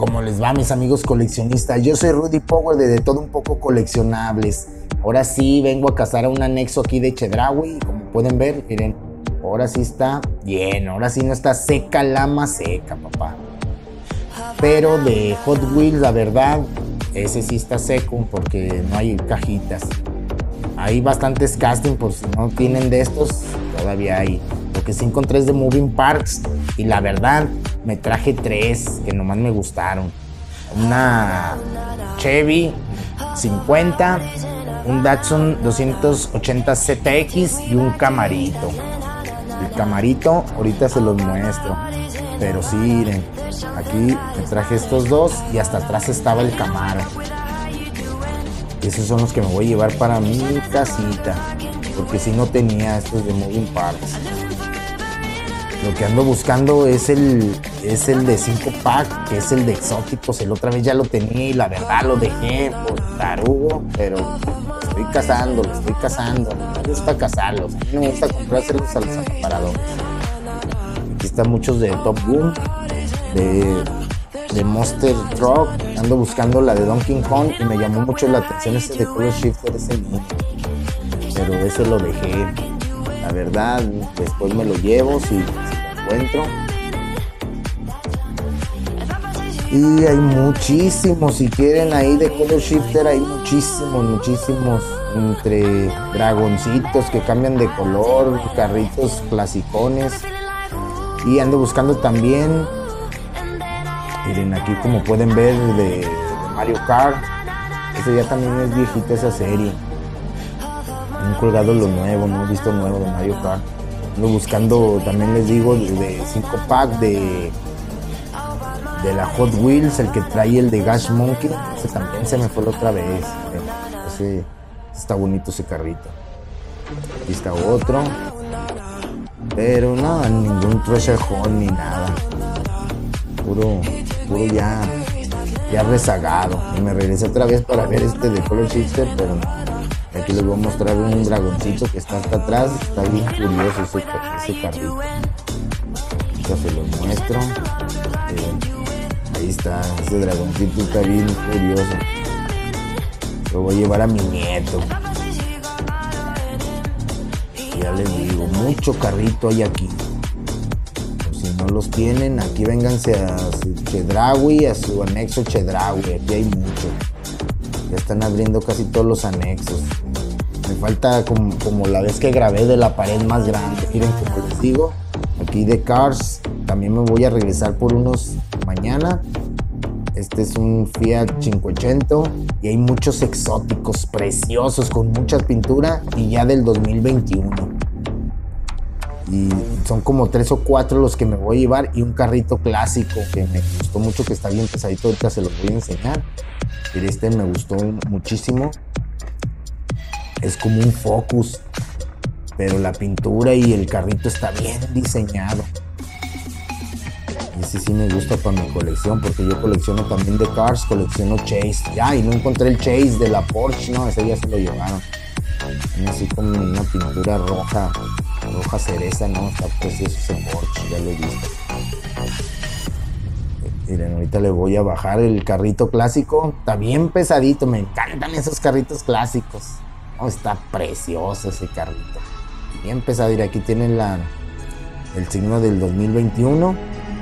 ¿Cómo les va, mis amigos coleccionistas? Yo soy Rudy Power de Todo Un Poco Coleccionables. Ahora sí vengo a cazar a un anexo aquí de Chedraui. Como pueden ver, miren, ahora sí está lleno. Ahora sí no está seca la maseca, papá. Pero de Hot Wheels, la verdad, ese sí está seco porque no hay cajitas. Hay bastantes casting, por si no tienen de estos, todavía hay. Lo que sí encontré es de Moving Parts y la verdad me traje 3 que nomás me gustaron. Una Chevy 50, un Datsun 280 ZX y un Camarito. El Camarito ahorita se los muestro, pero sí, miren, aquí me traje estos dos y hasta atrás estaba el Camaro. Esos son los que me voy a llevar para mi casita, porque si no tenía estos de Moving Parts. Lo que ando buscando es el de 5 pack, que es el de exóticos. El otra vez ya lo tenía y la verdad lo dejé por tarugo, pero lo estoy cazando. Me gusta cazarlos, a mí me gusta comprárselos a los acaparadores. Aquí están muchos de Top Gun, de Monster Truck. Ando buscando la de Donkey Kong y me llamó mucho la atención ese de Color Shifter, ese niño, pero ese lo dejé. La verdad, después me lo llevo si lo encuentro. Y hay muchísimos, si quieren ahí de Color Shifter, hay muchísimos entre dragoncitos que cambian de color, carritos clasicones. Y ando buscando también, miren aquí como pueden ver, de Mario Kart. Ese ya también es viejita esa serie. Han colgado lo nuevo, no he visto nuevo de Mario Kart. Ando buscando, también les digo, de 5 pack de la Hot Wheels, el que trae el de Gas Monkey. Ese también se me fue la otra vez. Ese está bonito ese carrito. Aquí está otro, pero no, ningún treasure hunt ni nada. Puro ya rezagado. Y me regresé otra vez para ver este de Color Shifter, pero no. Aquí les voy a mostrar un dragoncito que está hasta atrás. Está bien curioso ese carrito. Ya se lo muestro. Ahí está, ese dragoncito está bien curioso. Lo voy a llevar a mi nieto. Ya les digo, mucho carrito hay aquí. Si no los tienen, aquí vénganse a Chedraui, a su anexo Chedraui. Aquí hay mucho. Ya están abriendo casi todos los anexos. Me falta como la vez que grabé de la pared más grande. Miren, como les digo, aquí de Cars también me voy a regresar por unos mañana. Este es un Fiat 580 y hay muchos exóticos preciosos con mucha pintura y ya del 2021. Y son como 3 o 4 los que me voy a llevar y un carrito clásico que me gustó mucho, que está bien pesadito. Ahorita se los voy a enseñar. Pero este me gustó muchísimo. Es como un Focus, pero la pintura y el carrito está bien diseñado. Ese sí me gusta para mi colección, porque yo colecciono también de Cars, colecciono Chase. Y no encontré el Chase de la Porsche, no, ese ya se lo llevaron. Así como una pintura roja cereza, no, está precioso ese Porsche, ya lo he visto. Miren, ahorita le voy a bajar el carrito clásico. Está bien pesadito, me encantan esos carritos clásicos. Oh, está precioso ese carrito. Bien pesadito. Aquí tienen el signo del 2021.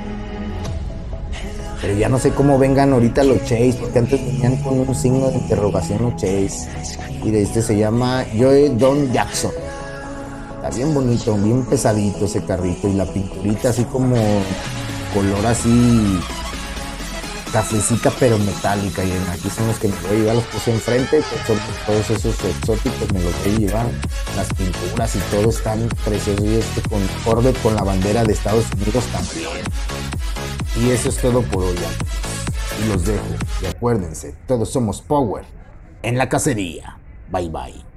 Pero ya no sé cómo vengan ahorita los Chase, porque antes venían con un signo de interrogación los Chase. Mire, este se llama Joe Don Jackson. Está bien bonito, bien pesadito ese carrito. Y la pinturita así como color así cafecita pero metálica. Y aquí son los que me voy a llevar, los puse enfrente, que son todos esos exóticos, me los voy a llevar. Las pinturas y todo están preciosos. Y este con Corvette con la bandera de Estados Unidos también. Y eso es todo por hoy, y los dejo. Y acuérdense, todos somos Power en la cacería. Bye bye.